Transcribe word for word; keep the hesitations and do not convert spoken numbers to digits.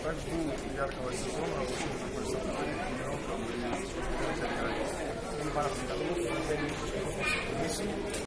Так жду яркого сезона, очень хочется повторить тренировкам и начать играть.